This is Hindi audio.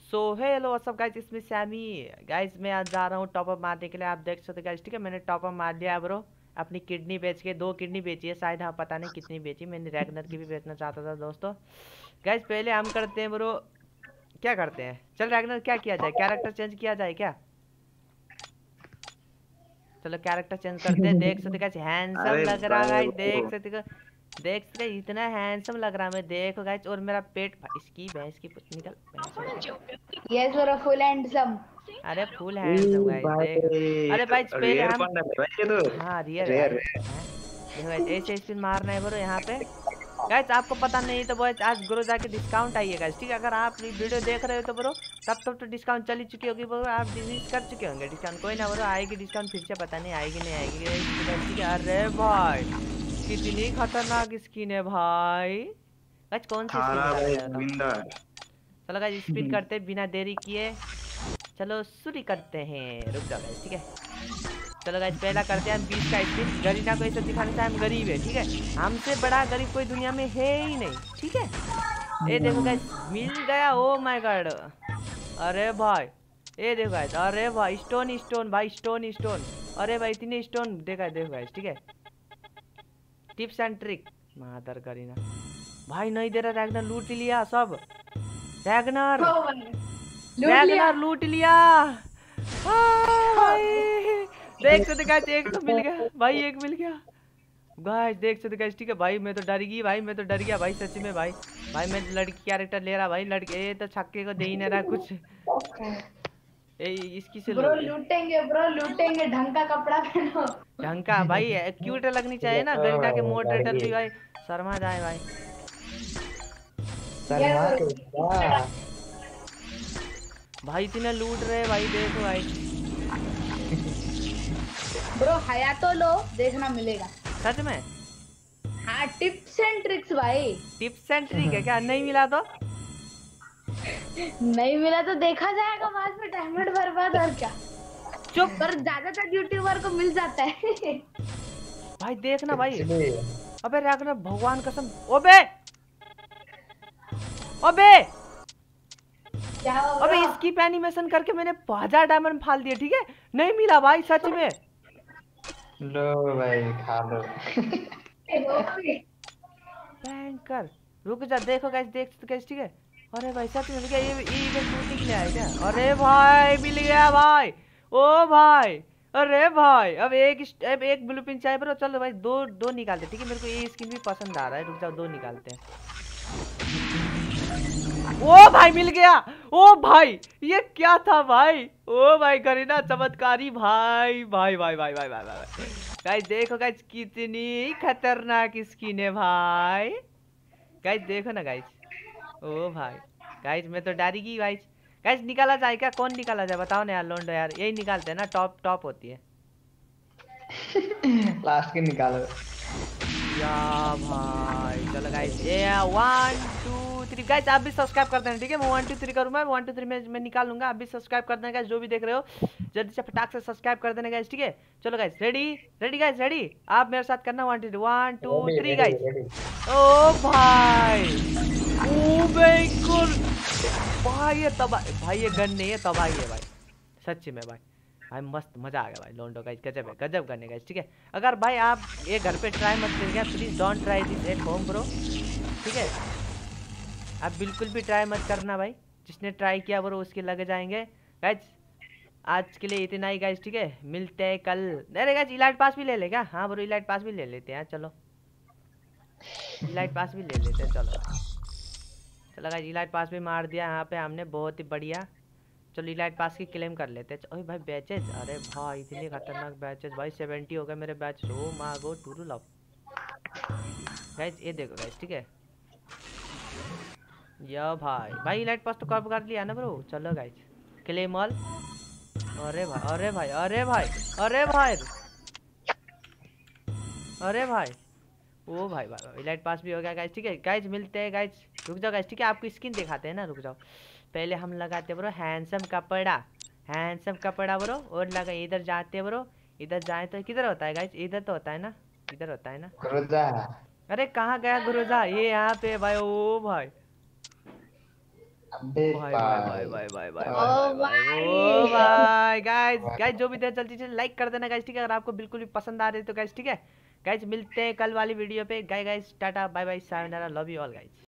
सो हेलो व्हाट्सअप गाइस, इसमें सैमी। गाइस मैं आज जा रहा हूँ टॉप अप मारने के लिए, आप देख सकते गाइस। ठीक है, मैंने टॉप अप मार लिया ब्रो। अपनी किडनी बेच के 2 किडनी बेची है शायद, हाँ पता नहीं कितनी बेची। मैंने रैगनर की भी बेचना चाहता था दोस्तों। गाइस पहले हम करते हैं ब्रो, क्या करते हैं, चल रैगनर क्या किया जाए, कैरेक्टर चेंज किया जाए क्या? चलो कैरेक्टर चेंज करते हैं। देख सकते गाइस हैंडसम अरे लग रहा है भाई गाइस, वो देख सकते इतना हैंडसम लग रहा है मैं, देखो गाइस। और मेरा पेट इसकी भैंस की निकल भैंस निकल। Yes, you're a full handsome. अरे फुल ई हैंडसम गाइस देख। भाई अरे भाई पहले रेयर हम, बंदा है भाई ये तो। हाँ रियर रेयर भाई रेयर। हैं। देखो गाइस ऐसे स्पिन मारना है ब्रो यहाँ पे। गाइस आपको पता नहीं तो बॉयज आज ग्रोजा के डिस्काउंट आई है गाइस। ठीक है, अगर आप वीडियो देख रहे हो तो ब्रो तब तो डिस्काउंट चली चुकी होगी ब्रो, आप डिलीट कर चुके होंगे डिस्काउंट। कोई ना ब्रो, आएगी डिस्काउंट फिर से, पता नहीं आएगी नहीं आएगी guys, ठीक है। अरे भाई कितनी खतरनाक स्किन है भाई। गाइस कौन सी स्किन थारा निकाला भाई जाए बताओ। जिंदा। चलो गाइस स्पिन करते बिना देरी किए, चलो शुरू करते हैं। रुक जाओ गाइस, ठीक है। चलो गाइस पहला करते हैं हम 20 का स्पिन। गरीना को ऐसे दिखाने से हम गरीब है, ठीक है। हमसे बड़ा गरीब कोई दुनिया में है ही नहीं, ठीक है। ये देखो गाइस मिल गया, ओ माय गॉड। अरे भाई ये देखो गाइस, अरे भाई स्टोन स्टोन भाई, स्टोन स्टोन। अरे भाई इतने स्टोन देखा, देखो गाइस, ठीक है। Tips and trick mother Garena भाई नहीं दे रहा, रैगनर लूट लिया सब। रैगनर Oh, लूट लिया। रैगनर लूट लिया भाई। देख सकते गाइस एक तो मिल गया भाई, एक मिल गया गाइस। देख सकते गाइस, ठीक है भाई। मैं तो डर गई भाई, मैं तो डर गया भाई सच्ची में भाई। भाई मैं लड़की कैरेक्टर ले रहा भाई, लड़के ये तो छक्के को दे ही नहीं रहा कुछ। ए इसकी से लो, ब्रो लूटेंगे, ढंग का कपड़ा पहनो। ढंग का भाई क्यूट लगनी चाहिए ना। गरीना के मॉडरेटर लड़की भी भाई शर्मा जाए भाई। यार शर्मा के वाह। भाई इतने लूट रहे भाई, देखो भाई। ब्रो हया तो लो, देखना मिलेगा। सच में हाँ टिप्स एंड ट्रिक्स भाई। टिप्स एंड ट्रिक है क्या? नहीं मिला तो नहीं मिला तो देखा जाएगा बाद में, डायमंड बर्बाद और क्या। चुप पर ज्यादातर यूट्यूबर को मिल जाता है। भाई, देखना भाई। इसलिए अबे रैगनर भगवान कसम, ओबे अबे क्या हो अबे ब्रो? स्किप एनिमेशन करके मैंने 1000 डायमंड फाल दिए, ठीक है। नहीं मिला भाई सच में। लो भाई खा लो। भयंकर। रुक जा, देखो गाइस, देख सकते गाइस, ठीक है। अरे भाई सच में क्या ये इवेंट लूटने के लिए आया क्या? अरे भाई मिल गया भाई, ओ भाई। अरे भाई अब एक ब्लू पिन चाहिए ब्रो। चलो भाई दो दो निकालते, ठीक है। मेरे को ये स्किन भी पसंद आ रहा है, रुक जाओ दो निकालते हैं। ओ भाई मिल गया। ओ भाई ये क्या था भाई, ओ भाई करीना चमत्कारी भाई भाई भाई भाई भाई भाई भाई। गाइस देखो गाइस कितनी खतरनाक स्किन है भाई। गाइस देखो ना गाइस, ओ भाई। गाइस मैं तो डरी गई गाइस। गाइस निकाला जाए क्या, कौन निकाला जाए बताओ ना यार, लोंडो यार यही निकालते हैं ना, टॉप टॉप होती है। लास्ट के निकालो। या भाई चलो गाइस, ये 1 2 3 गाइस आप भी सब्सक्राइब कर देना, ठीक है। मैं 1 2 3 करूंगा, 1 2 3 में मैं निकाल लूंगा। आप भी सब्सक्राइब कर देना गाइस, जो भी देख रहे हो जल्दी से फटाक से सब्सक्राइब कर देना गाइस, ठीक है। चलो guys ready ready guys ready, आप मेरे साथ करना 1 2 3 गाइस। ओ भाई ओ बिल्कुल भाई, ये तबाही भाई, ये गन नहीं है तबाही है भाई सच्ची में भाई। भाई मस्त मजा आ गया भाई, लोंडो गाइस गजब है, गजब करने गाइस, ठीक है। अगर भाई आप ये घर पे ट्राई मत करिएगा, please don't try this at home bro, ठीक है। आप बिल्कुल भी ट्राई मत करना भाई, जिसने ट्राई किया ब्रो उसके लग जाएंगे गाइस। आज के लिए इतना ही गाइस, ठीक है। मिलते हैं कल। अरे गाइस इलाइट पास भी ले लेगा, हाँ ब्रो इलाइट पास भी ले लेते हैं, चलो इलाइट पास भी ले लेते हैं। चलो चलो गाइस इलाइट पास भी मार दिया यहाँ पे हमने, बहुत ही बढ़िया। चलो इलाइट पास की क्लेम कर लेते हैं। ओए भाई बैचेज, अरे भाई इतनी खतरनाक बैचेज भाई, 70 हो गए मेरे बैच। ओ माँ गो टूरू लव गाइस, ये देखो गाइस, ठीक है। या भाई भाई इलाइट पास तो कब कर लिया ना ब्रो। चलो गाइस क्लेम ऑल। अरे भाई अरे भाई अरे भाई अरे भाई अरे भाई ओ भाई भाई इलाइट पास भी हो गया गाइस, ठीक है। गाइस मिलते हैं गाइस, रुक जाओ गाइस, ठीक है। आपको स्किन दिखाते हैं ना, रुक जाओ। पहले हम लगाते ब्रो हैंडसम कपड़ा, हैंडसम कपड़ा ब्रो। और लगा इधर जाते ब्रो, इधर जाए तो किधर होता है गाइस, इधर तो होता है ना, इधर होता है ना। क्रोजा। अरे कहाँ गया गुरुजा, ये यहाँ पे भाई। ओ भाई अबे भाई भाई भाई भाई भाई भाई भाई ओ भाई भाई भाई। ओ भाई गाइस गाइस जो भी देर जल्दी से लाइक कर देना गाइस, ठीक है? अगर आपको बिल्कुल भी पसंद आ रही है तो गाइस, ठीक है गाइस, मिलते हैं कल वाली वीडियो पे। गाइस टाटा बाय बाय सायोनारा, लव यू ऑल गाइस।